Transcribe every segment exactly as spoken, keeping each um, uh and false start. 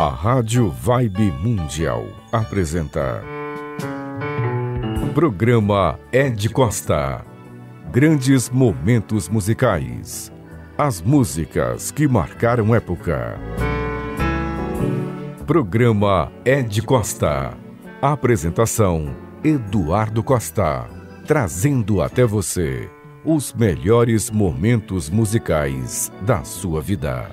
A Rádio Vibe Mundial apresenta Programa Ed Costa. Grandes momentos musicais. As músicas que marcaram época. Programa Ed Costa. Apresentação Eduardo Costa. Trazendo até você os melhores momentos musicais da sua vida.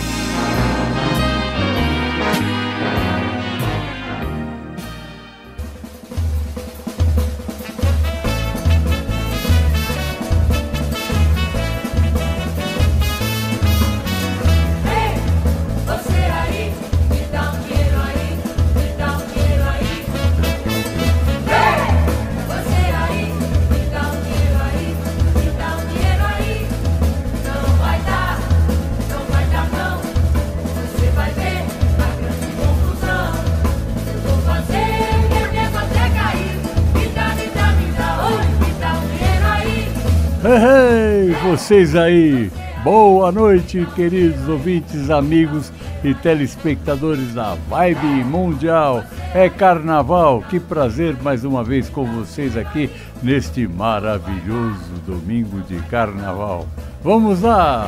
Hey, vocês aí, boa noite, queridos ouvintes, amigos e telespectadores da Vibe Mundial. É carnaval, que prazer mais uma vez com vocês aqui neste maravilhoso domingo de carnaval. Vamos lá!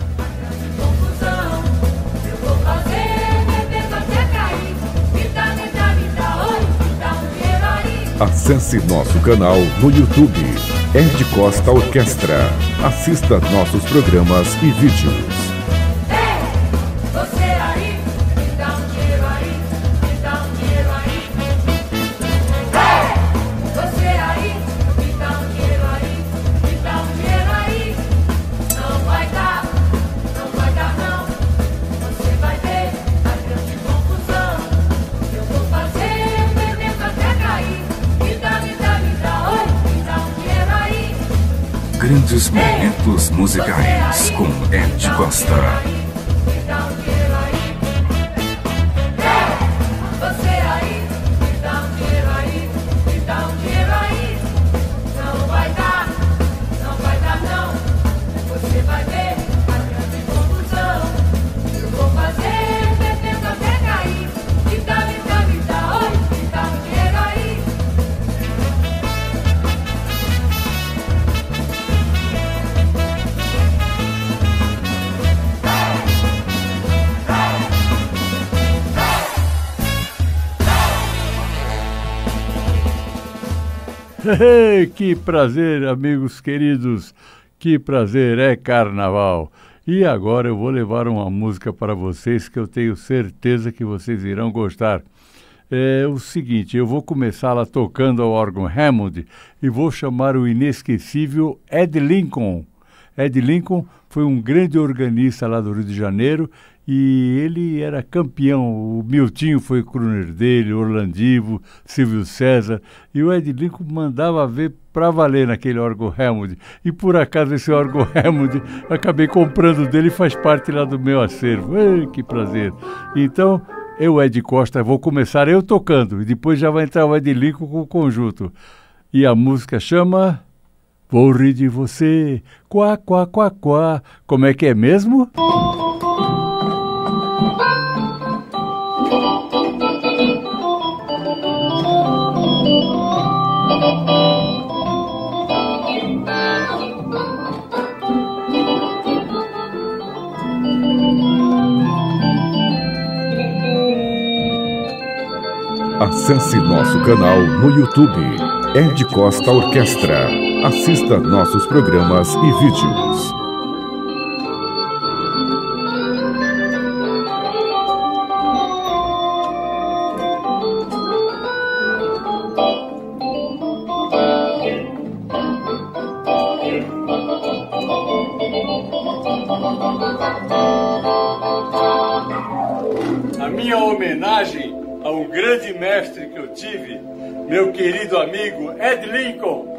Acesse nosso canal no YouTube, Ed Costa Orquestra. Assista nossos programas e vídeos. Grandes momentos musicais com Ed Costa. Que prazer, amigos queridos, que prazer, é carnaval. E agora eu vou levar uma música para vocês que eu tenho certeza que vocês irão gostar. É o seguinte, eu vou começar lá tocando ao órgão Hammond e vou chamar o inesquecível Ed Lincoln. Ed Lincoln foi um grande organista lá do Rio de Janeiro e ele era campeão. O Miltinho foi crooner dele, Orlandivo, Silvio César, e o Ed Lincoln mandava ver pra valer naquele órgão Hammond. E por acaso esse órgão Hammond acabei comprando dele e faz parte lá do meu acervo. Ei, que prazer! Então, eu, Ed Costa, vou começar eu tocando e depois já vai entrar o Ed Lincoln com o conjunto. E a música chama Vou Rir de Você, quá, quá, quá, quá. Como é que é mesmo? Acesse nosso canal no YouTube, Ed Costa Orquestra. Assista nossos programas e vídeos. A minha homenagem a um grande mestre que eu tive, meu querido amigo Ed Lincoln.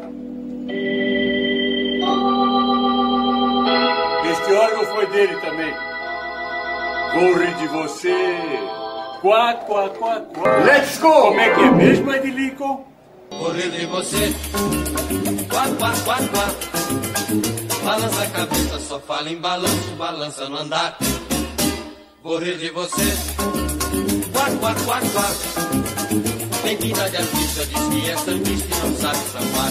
Este órgão foi dele também. Vou rir de você. Quá, quá, quá, quá. Let's go! Como é que é mesmo, Ed Lincoln? Vou rir de você. Quá, quá, quá, quá. Balança a cabeça, só fala em balanço, balança no andar. vou rir de você. Quá, quá, quá, quá. Tem vida de artista, diz que é sambista e não sabe sambar.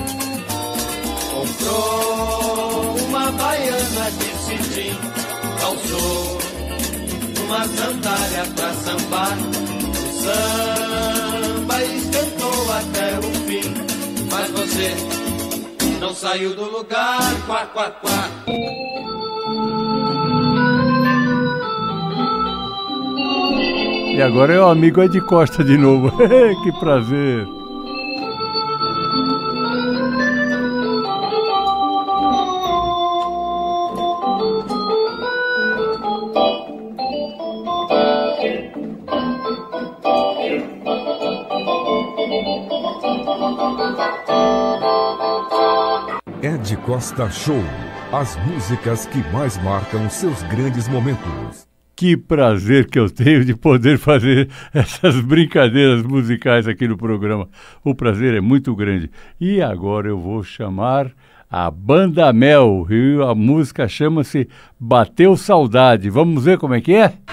Comprou uma baiana de cetim, calçou uma sandália pra sambar. O samba esquentou até o fim, mas você não saiu do lugar. Quá, quá, quá. E agora é o amigo Ed Costa de novo. Que prazer. Ed Costa Show. As músicas que mais marcam seus grandes momentos. Que prazer que eu tenho de poder fazer essas brincadeiras musicais aqui no programa. O prazer é muito grande. E agora eu vou chamar a Banda Mel. E a música chama-se Bateu Saudade. Vamos ver como é que é?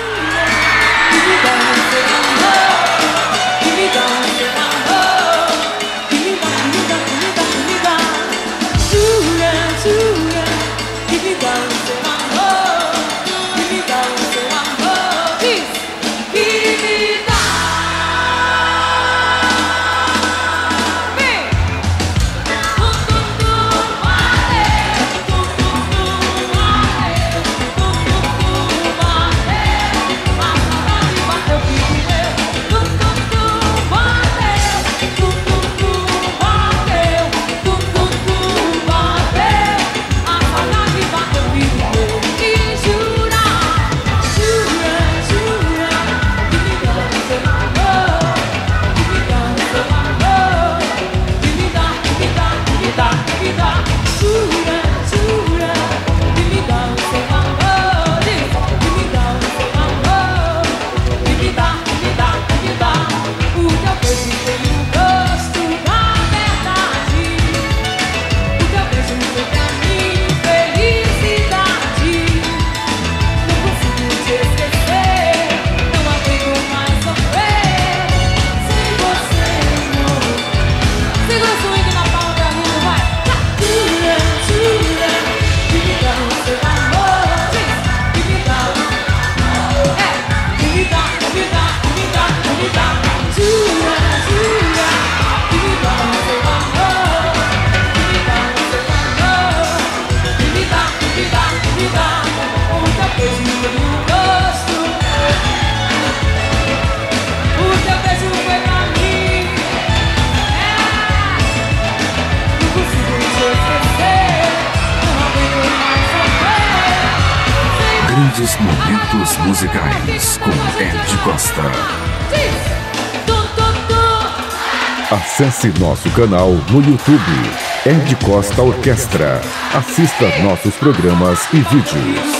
Grandes momentos musicais com Ed Costa. Acesse nosso canal no YouTube, Ed Costa Orquestra. Assista nossos programas e vídeos.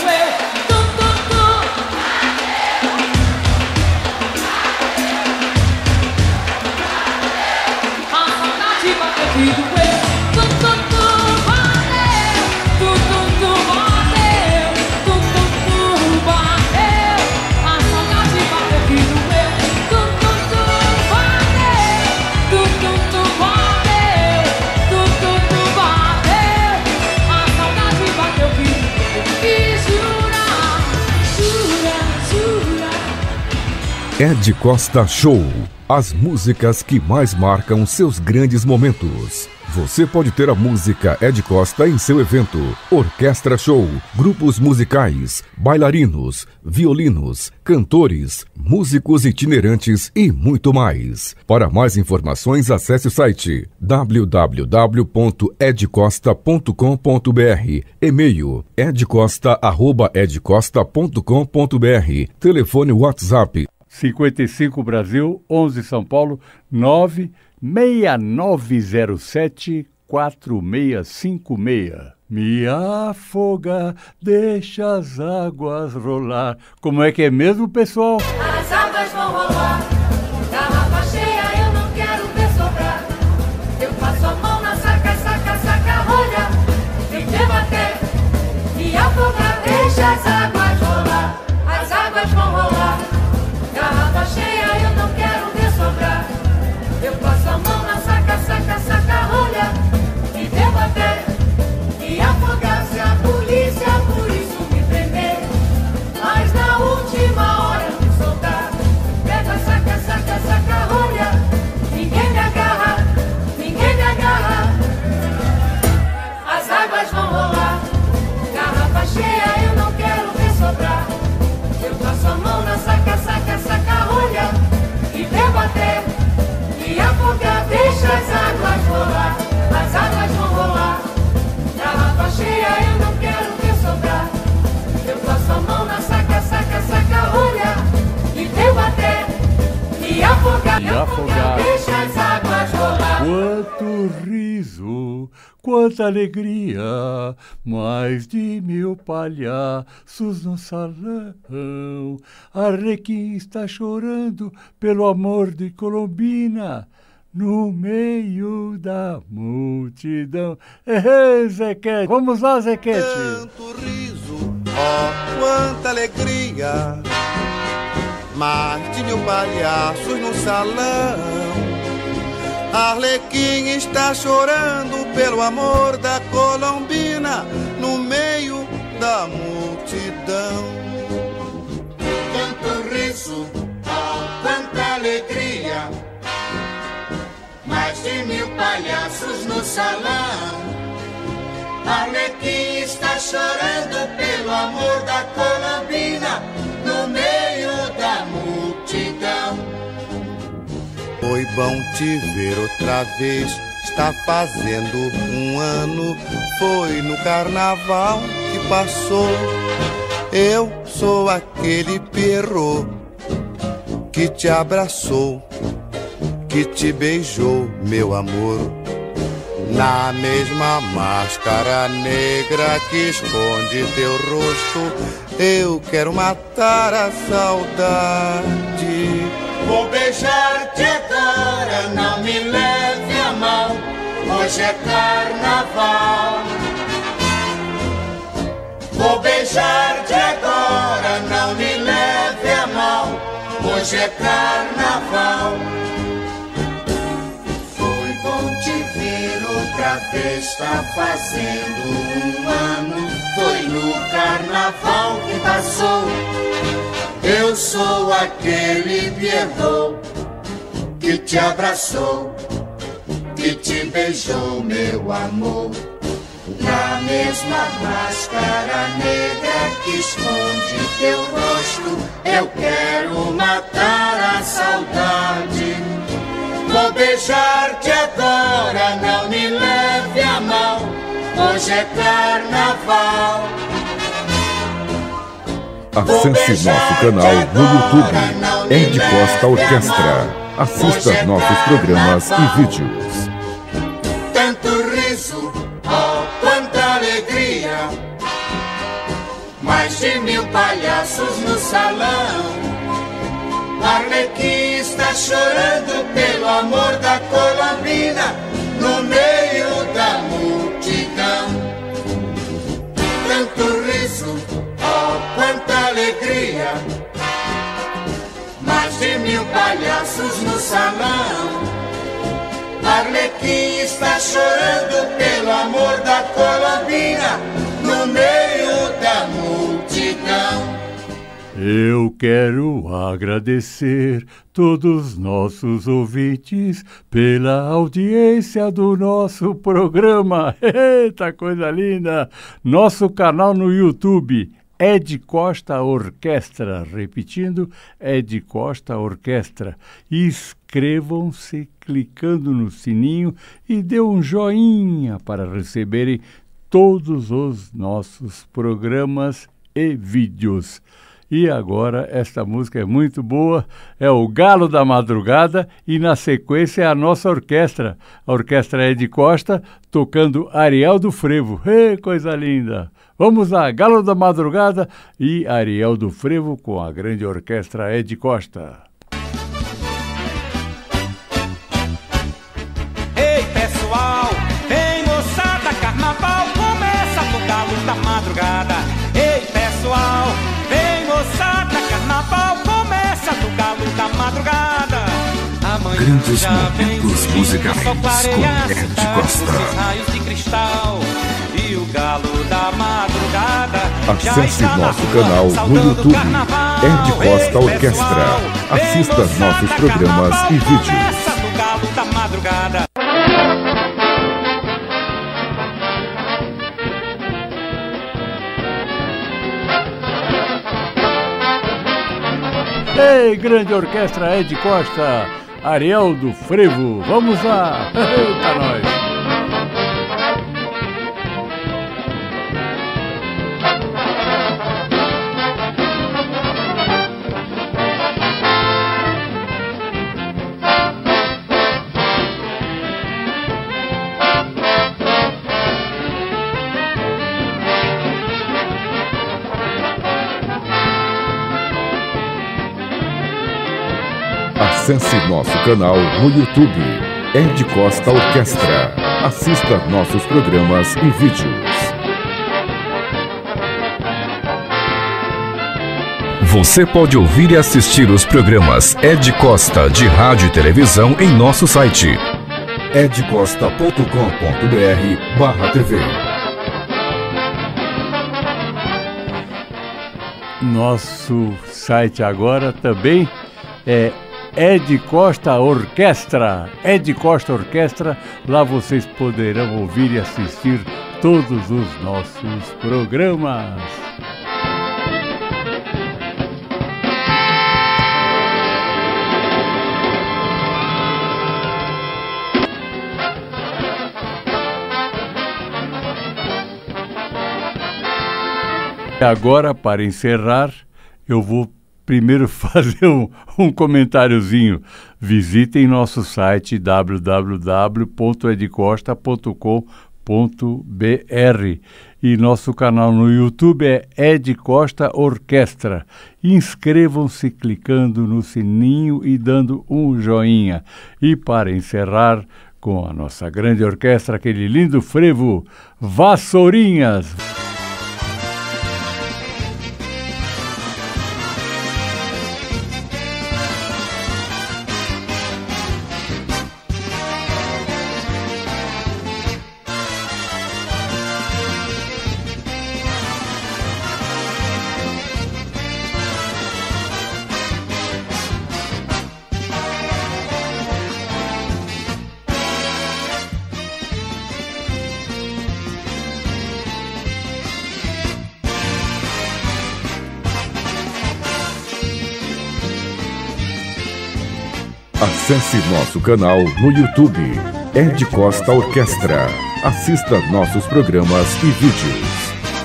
Ed Costa Show. As músicas que mais marcam seus grandes momentos. Você pode ter a música Ed Costa em seu evento. Orquestra Show, grupos musicais, bailarinos, violinos, cantores, músicos itinerantes e muito mais. Para mais informações, acesse o site w w w ponto ed costa ponto com ponto b r. E-mail edcosta arroba edcosta ponto com ponto b r. Telefone WhatsApp cinquenta e cinco Brasil, onze São Paulo, nove seis nove zero sete quatro seis cinco seis. Me afoga, deixa as águas rolar. Como é que é mesmo, pessoal? As águas vão rolar, garrafa cheia eu não quero ver sobrar. Eu passo a mão na saca, saca, saca, rolha. Vem debater, me afoga, deixa as águas rolar. As quanta alegria, mais de mil palhaços no salão. Arlequim está chorando pelo amor de Colombina, no meio da multidão. Ei, Zequete, vamos lá, Zequete. Tanto riso, ó, quanta alegria, mais de mil palhaços no salão. Arlequim está chorando pelo amor da Colombina, no meio da multidão. Tanto riso, oh, quanta alegria, mais de mil palhaços no salão. Arlequim está chorando pelo amor da Colombina, no meio da multidão. Foi bom te ver outra vez, está fazendo um ano. Foi no carnaval que passou. Eu sou aquele Pierrot que te abraçou, que te beijou, meu amor. Na mesma máscara negra que esconde teu rosto, eu quero matar a saudade. Vou beijar-te agora, não me leve a mal, hoje é carnaval. Vou beijar-te agora, não me leve a mal, hoje é carnaval. Foi bom te ver outra vez, está fazendo um ano. Foi no carnaval que passou. Eu sou aquele Pierrot que te abraçou, que te beijou, meu amor. Na mesma máscara negra que esconde teu rosto, eu quero matar a saudade. Vou beijar-te agora, não me leve a mal, hoje é carnaval. Acesse nosso canal no YouTube, Ed Costa Orquestra. Assista nossos programas e vídeos. Tanto riso, oh, quanta alegria, mais de mil palhaços no salão. Arlequim está chorando pelo amor da Colombina, no meio da multidão. Tanto riso, oh, quanta alegria, mais de mil palhaços no salão. Arlequim está chorando pelo amor da Colombina, no meio da multidão. Eu quero agradecer todos nossos ouvintes pela audiência do nosso programa. Eita, coisa linda! Nosso canal no YouTube, Ed Costa Orquestra. Repetindo, Ed Costa Orquestra. Inscrevam-se clicando no sininho e dê um joinha para receberem todos os nossos programas e vídeos. E agora, esta música é muito boa, é o Galo da Madrugada e na sequência é a nossa orquestra, a Orquestra Ed Costa, tocando Ariel do Frevo. Ei, coisa linda! Vamos lá, Galo da Madrugada e Ariel do Frevo com a grande Orquestra Ed Costa. Ei, pessoal, vem moçada, carnaval começa no Galo da Madrugada. Ei, pessoal, vem moçada, carnaval começa no Galo da Madrugada. Amanhã Grandes já momentos vem musicais só clarear com Ed cidade, Costa. esses raios de cristal. E o Galo da Madrugada já Acesse está na nosso rua, canal no saudando YouTube, o carnaval. Ed Costa Ei, Orquestra. pessoal, vem Assista moçada, nossos programas carnaval e vídeos. começa no Galo da Madrugada. Ei, grande Orquestra Ed Costa, Ariel do Frevo. Vamos lá! Eita, nós! Acesse nosso canal no YouTube, Ed Costa Orquestra. Assista nossos programas e vídeos. Você pode ouvir e assistir os programas Ed Costa de rádio e televisão em nosso site edcosta ponto com ponto br barra T V. Nosso site agora também é Ed Costa Orquestra. Ed Costa Orquestra, lá vocês poderão ouvir e assistir todos os nossos programas. Agora, para encerrar, eu vou primeiro fazer um, um comentáriozinho. Visitem nosso site w w w ponto edcosta ponto com ponto b r e nosso canal no YouTube é Ed Costa Orquestra. Inscrevam-se clicando no sininho e dando um joinha. E para encerrar com a nossa grande orquestra, aquele lindo frevo, Vassourinhas. Acesse nosso canal no YouTube, Ed Costa Orquestra. Assista nossos programas e vídeos.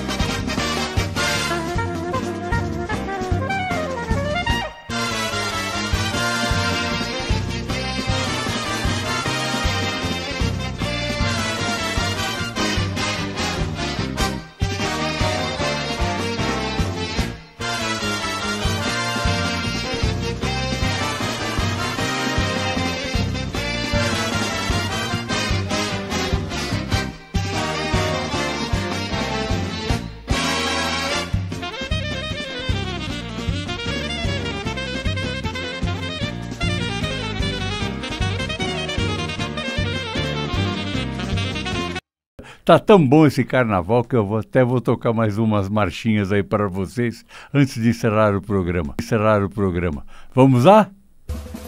Tá tão bom esse carnaval que eu vou, até vou tocar mais umas marchinhas aí para vocês antes de encerrar o programa. Encerrar o programa. Vamos lá?